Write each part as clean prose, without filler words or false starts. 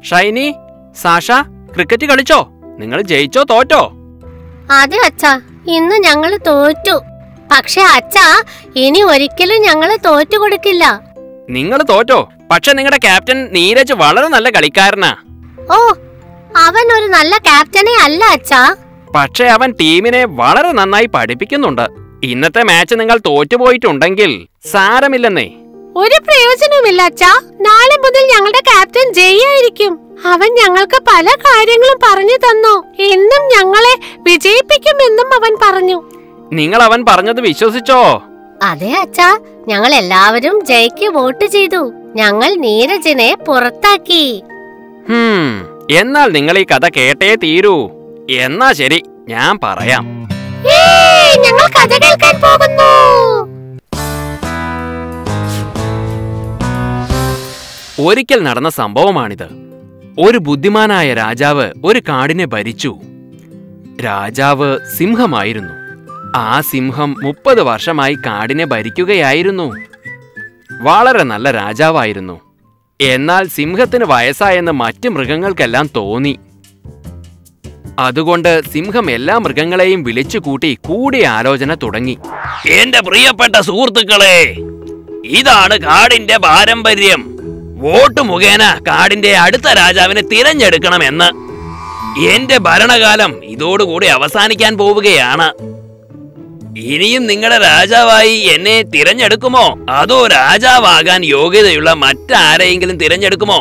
Shiny, Sasha, cricket കളിച്ചോ? നിങ്ങൾ ജയിച്ചോ തോറ്റോ? അതെ അച്ഛാ, ഇന്ന് ഞങ്ങള് തോറ്റു. പക്ഷെ അച്ഛാ, ഇനി ഒരിക്കലും ഞങ്ങള് തോറ്റു കൊടുക്കില്ല. നിങ്ങൾ തോറ്റോ? പക്ഷെ നിങ്ങളുടെ ക്യാപ്റ്റൻ നീരജ് വളരെ നല്ല കളിക്കാരനാ. ഓ, അവൻ ഒരു നല്ല ക്യാപ്റ്റനെ അല്ല അച്ഛാ. പക്ഷെ അവൻ ടീമിനെ വളരെ നന്നായി പഠിപ്പിക്കുന്നുണ്ട്. ഇന്നത്തെ മാച്ച് നിങ്ങൾ തോറ്റുപോയിട്ടുണ്ടെങ്കിൽ സാരമില്ലെന്നേ. ഒരു പ്രയോജനവുമില്ല അച്ഛാ. നാളെ മുതൽ ഞങ്ങളുടെ ക്യാപ്റ്റൻ ജയിയായിരിക്കും. അവൻ ഞങ്ങൾക്ക് പല കാര്യങ്ങളും പറഞ്ഞു തന്നു. എന്നും ഞങ്ങളെ വിജയിപ്പിക്കുമെന്നും അവൻ പറഞ്ഞു. നിങ്ങൾ അവൻ പറഞ്ഞത് വിശ്വസിച്ചോ? അതെ അച്ഛാ, ഞങ്ങൾ എല്ലാവരും ജയ്ക്ക് വോട്ട് ചെയ്തു. ഞങ്ങൾ നീരജിനെ പുറത്താക്കി. എന്നാൽ നിങ്ങൾ ഈ കഥ കേട്ടേ തീരൂ. എന്നാ ശരി, ഞാൻ പറയാം. ഞങ്ങൾ കഥ കേൾക്കാൻ പോകുന്നു. ഒരിക്കൽ നടന്ന സംഭവമാണിത്. ഒരു ബുദ്ധിമാനായ രാജാവ് ഒരു കാടിനെ ഭരിച്ചു. രാജാവ് സിംഹമായിരുന്നു. ആ സിംഹം 30 വർഷമായി കാടിനെ ഭരിക്കുകയായിരുന്നു. വളരെ നല്ല രാജാവായിരുന്നു. എന്നാൽ സിംഹത്തിന് വയസ്സായെന്ന് മറ്റു മൃഗങ്ങൾക്കെല്ലാം തോന്നി. അതുകൊണ്ട് സിംഹം എല്ലാ മൃഗങ്ങളെയും വിളിച്ചു കൂട്ടി കൂടിയാലോചന തുടങ്ങി. എന്റെ പ്രിയപ്പെട്ട സുഹൃത്തുക്കളെ, ഇതാണ് കാടിന്റെ പാരമ്പര്യം. വോട്ട് മുഖേന കാടിന്റെ അടുത്ത രാജാവിനെ തിരഞ്ഞെടുക്കണമെന്ന്. എന്റെ ഭരണകാലം ഇതോടുകൂടി അവസാനിക്കാൻ പോവുകയാണ്. ഇനിയും നിങ്ങളുടെ രാജാവായി എന്നെ തിരഞ്ഞെടുക്കുമോ, അതോ രാജാവാകാൻ യോഗ്യതയുള്ള മറ്റാരെയെങ്കിലും തിരഞ്ഞെടുക്കുമോ?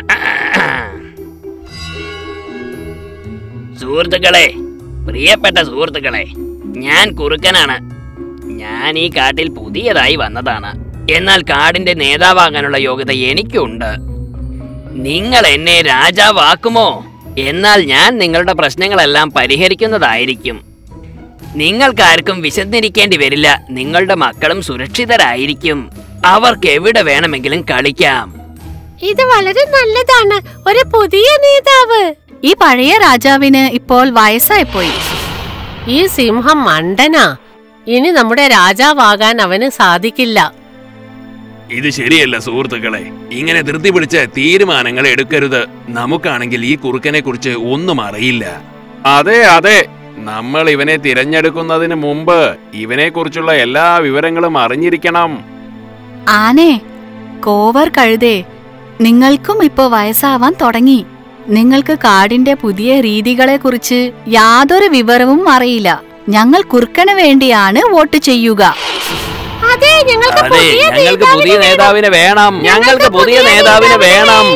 സുഹൃത്തുക്കളെ, പ്രിയപ്പെട്ട സുഹൃത്തുക്കളെ, ഞാൻ കുറുക്കനാണ്. ഞാൻ ഈ കാട്ടിൽ പുതിയതായി വന്നതാണ്. എന്നാൽ കാടിന്റെ നേതാവാകാനുള്ള യോഗ്യത എനിക്കുണ്ട്. നിങ്ങൾ എന്നെ രാജാവാക്കുമോ? എന്നാൽ ഞാൻ നിങ്ങളുടെ പ്രശ്നങ്ങളെല്ലാം പരിഹരിക്കുന്നതായിരിക്കും. നിങ്ങൾക്കാർക്കും വിശന്നിരിക്കേണ്ടി വരില്ല. നിങ്ങളുടെ മക്കളും സുരക്ഷിതരായിരിക്കും. അവർക്ക് എവിടെ വേണമെങ്കിലും കളിക്കാം. ഇത് വളരെ നല്ലതാണ്. ഒരു പുതിയ നേതാവ്. ഈ പഴയ രാജാവിന് ഇപ്പോൾ വയസ്സായിപ്പോയി. ഈ സിംഹം മണ്ടനാ. ഇനി നമ്മുടെ രാജാവാകാൻ അവന് സാധിക്കില്ല. ഇത് ശരിയല്ല സുഹൃത്തുക്കളെ. ഇങ്ങനെ ധൃതി പിടിച്ച് തീരുമാനങ്ങൾ എടുക്കരുത്. നമുക്കാണെങ്കിൽ ഈ കുറുക്കനെ കുറിച്ച് ഒന്നും അറിയില്ല. അതെ അതെ, നമ്മൾ ഇവനെ തിരഞ്ഞെടുക്കുന്നതിന് മുമ്പ് ഇവനെ കുറിച്ചുള്ള എല്ലാ വിവരങ്ങളും അറിഞ്ഞിരിക്കണം. ആനേ, കോവർ കഴുതേ, നിങ്ങൾക്കും ഇപ്പോ വയസ്സാവാൻ തുടങ്ങി. നിങ്ങൾക്ക് കാടിന്റെ പുതിയ രീതികളെ കുറിച്ച് യാതൊരു വിവരവും അറിയില്ല. ഞങ്ങൾ കുറുക്കന് വേണ്ടിയാണ് വോട്ട് ചെയ്യുക. അതെ, ഞങ്ങൾക്ക് പുതിയ നേതാവിനെ വേണം. ഞങ്ങൾക്ക് പുതിയ നേതാവിനെ വേണം.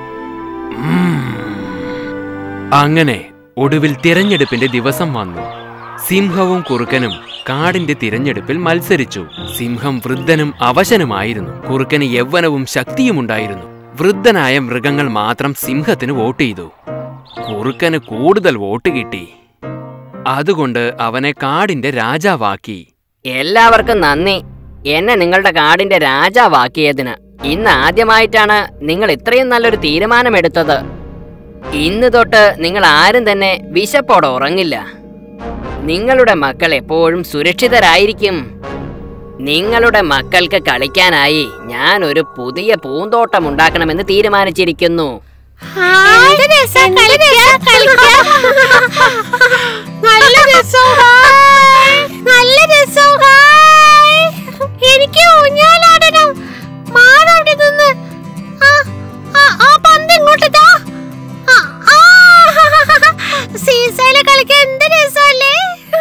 അങ്ങനെ ഒടുവിൽ തിരഞ്ഞെടുപ്പിന്റെ ദിവസം വന്നു. സിംഹവും കുറുക്കനും കാടിന്റെ തിരഞ്ഞെടുപ്പിൽ മത്സരിച്ചു. സിംഹം വൃദ്ധനും അവശനുമായിരുന്നു. കുറുക്കന് യൗവനവും ശക്തിയുമുണ്ടായിരുന്നു. വൃദ്ധനായ മൃഗങ്ങൾ മാത്രം സിംഹത്തിന് വോട്ട് ചെയ്തു. കുറുക്കന് കൂടുതൽ വോട്ട് കിട്ടി. അതുകൊണ്ട് അവനെ കാടിന്റെ രാജാവാക്കി. എല്ലാവർക്കും നന്ദി, എന്നെ നിങ്ങളുടെ കാടിന്റെ രാജാവാക്കിയതിന്. ഇന്ന് ആദ്യമായിട്ടാണ് നിങ്ങൾ ഇത്രയും നല്ലൊരു തീരുമാനമെടുത്തത്. ഇന്ന് തൊട്ട് നിങ്ങൾ ആരും തന്നെ വിശപ്പോടെ ഉറങ്ങില്ല. നിങ്ങളുടെ മക്കൾ എപ്പോഴും സുരക്ഷിതരായിരിക്കും. നിങ്ങളുടെ മക്കൾക്ക് കളിക്കാനായി ഞാൻ ഒരു പുതിയ പൂന്തോട്ടം ഉണ്ടാക്കണമെന്ന് തീരുമാനിച്ചിരിക്കുന്നു. എനിക്ക് ഊഞ്ഞാലാടണം. മാറവിടെ നിന്ന് ആ പന്ത് ഇങ്ങോട്ട് താ. സീസയില് കളിക്കാൻ എന്ത് രസമല്ലേ.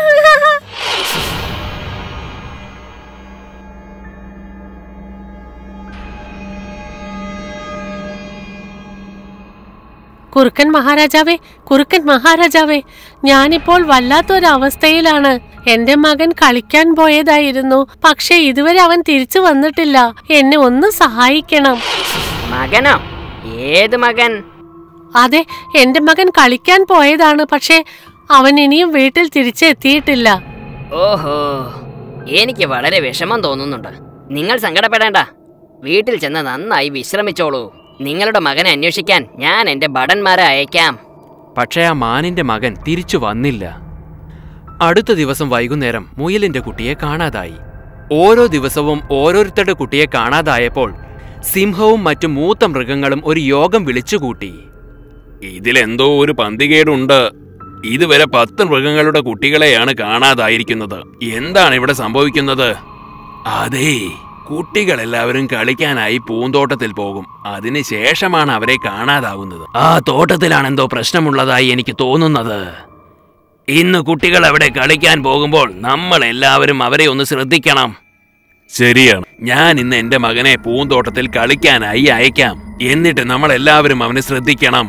കുറുക്കൻ മഹാരാജാവേ, കുറുക്കൻ മഹാരാജാവേ, ഞാനിപ്പോൾ വല്ലാത്തൊരവസ്ഥയിലാണ്. എന്റെ മകൻ കളിക്കാൻ പോയതായിരുന്നു. പക്ഷെ ഇതുവരെ അവൻ തിരിച്ചു വന്നിട്ടില്ല. എന്നെ ഒന്ന് സഹായിക്കണം. മകനോ? ഏത് മകൻ? അതെ, എന്റെ മകൻ കളിക്കാൻ പോയതാണ്. പക്ഷെ അവൻ ഇനിയും വീട്ടിൽ തിരിച്ചെത്തിയിട്ടില്ല. ഓഹോ, എനിക്ക് വളരെ വിഷമം തോന്നുന്നുണ്ട്. നിങ്ങൾ സങ്കടപ്പെടേണ്ട. വീട്ടിൽ ചെന്ന് നന്നായി വിശ്രമിച്ചോളൂ. നിങ്ങളുടെ മകനെ അന്വേഷിക്കാൻ ഞാൻ എന്റെ ഭടന്മാരെ അയക്കാം. പക്ഷേ ആ മാനിന്റെ മകൻ തിരിച്ചു വന്നില്ല. അടുത്ത ദിവസം വൈകുന്നേരം മുയലിന്റെ കുട്ടിയെ കാണാതായി. ഓരോ ദിവസവും ഓരോരുത്തരുടെ കുട്ടിയെ കാണാതായപ്പോൾ സിംഹവും മറ്റു മൂത്ത മൃഗങ്ങളും ഒരു യോഗം വിളിച്ചുകൂട്ടി. ഇതിലെന്തോ ഒരു പന്തികേടുണ്ട്. ഇതുവരെ 10 മൃഗങ്ങളുടെ കുട്ടികളെയാണ് കാണാതായിരിക്കുന്നത്. എന്താണ് ഇവിടെ സംഭവിക്കുന്നത്? അതെ, കുട്ടികളെല്ലാവരും കളിക്കാനായി പൂന്തോട്ടത്തിൽ പോകും. അതിനുശേഷമാണ് അവരെ കാണാതാവുന്നത്. ആ തോട്ടത്തിലാണ് എന്തോ പ്രശ്നമുള്ളതായി എനിക്ക് തോന്നുന്നത്. ഇന്ന് കുട്ടികൾ അവിടെ കളിക്കാൻ പോകുമ്പോൾ നമ്മൾ എല്ലാവരും അവരെ ഒന്ന് ശ്രദ്ധിക്കണം. ശരിയാണ്. ഞാൻ ഇന്ന് എന്റെ മകനെ പൂന്തോട്ടത്തിൽ കളിക്കാനായി അയക്കാം. എന്നിട്ട് നമ്മൾ എല്ലാവരും അവനെ ശ്രദ്ധിക്കണം.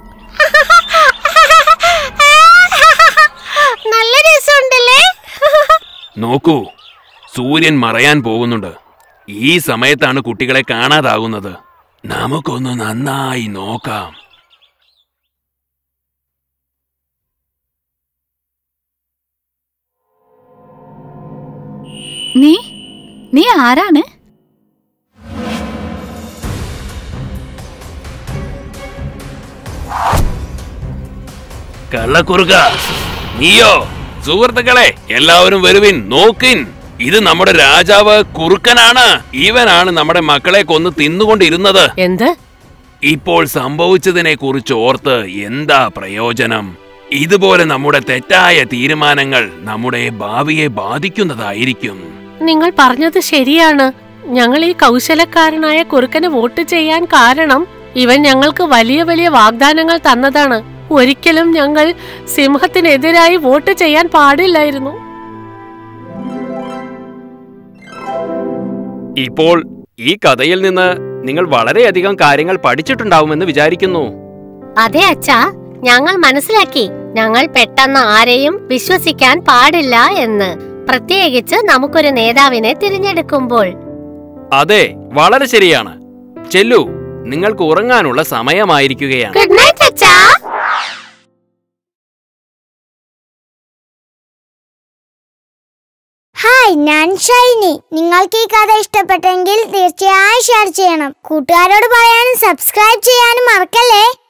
നല്ല രസമുണ്ടല്ലേ? നോക്കൂ, സൂര്യൻ മറയാൻ പോകുന്നുണ്ട്. ഈ സമയത്താണ് കുട്ടികളെ കാണാതാകുന്നത്. നമുക്കൊന്ന് നന്നായി നോക്കാം. നീ ആരാണ്? കള്ളക്കുറുക്ക, നീയോ? സുഹൃത്തുക്കളെ, എല്ലാവരും വരുവിൻ, നോക്കിൻ. ഇത് നമ്മുടെ രാജാവ് കുറുക്കനാണ്. ഇവനാണ് നമ്മുടെ മക്കളെ കൊന്ന് തിന്നുകൊണ്ടിരുന്നത്. എന്ത്? ഇപ്പോൾ സംഭവിച്ചതിനെ കുറിച്ച് ഓർത്ത് എന്താ പ്രയോജനം? ഇതുപോലെ നമ്മുടെ തെറ്റായ തീരുമാനങ്ങൾ നമ്മുടെ ഭാവിയെ ബാധിക്കുന്നതായിരിക്കും. നിങ്ങൾ പറഞ്ഞത് ശരിയാണ്. ഞങ്ങൾ ഈ കൗശലക്കാരനായ കുറുക്കന് വോട്ട് ചെയ്യാൻ കാരണം ഇവൻ ഞങ്ങൾക്ക് വലിയ വലിയ വാഗ്ദാനങ്ങൾ തന്നതാണ്. ഒരിക്കലും ഞങ്ങൾ സിംഹത്തിനെതിരായി വോട്ട് ചെയ്യാൻ പാടില്ലായിരുന്നു. ഇപ്പോൾ ഈ കഥയിൽ നിന്ന് നിങ്ങൾ വളരെയധികം കാര്യങ്ങൾ പഠിച്ചിട്ടുണ്ടാവുമെന്ന് വിചാരിക്കുന്നു. അതെ അച്ഛാ, ഞങ്ങൾ മനസ്സിലാക്കി. ഞങ്ങൾ പെട്ടെന്ന് ആരെയും വിശ്വസിക്കാൻ പാടില്ല എന്ന്, പ്രത്യേകിച്ച് നമുക്കൊരു നേതാവിനെ തിരഞ്ഞെടുക്കുമ്പോൾ. അതെ, വളരെ ശരിയാണ്. ചെല്ലു, നിങ്ങൾക്ക് ഉറങ്ങാനുള്ള സമയമായിരിക്കുകയാണ്. ഗുഡ് നൈറ്റ് അച്ഛാ. ഹായ്, ഞാൻ ഷൈനി. നിങ്ങൾക്ക് ഈ കഥ ഇഷ്ടപ്പെട്ടെങ്കിൽ തീർച്ചയായും ഷെയർ ചെയ്യണം. കൂട്ടുകാരോട് പറയാനും സബ്സ്ക്രൈബ് ചെയ്യാനും മറക്കല്ലേ.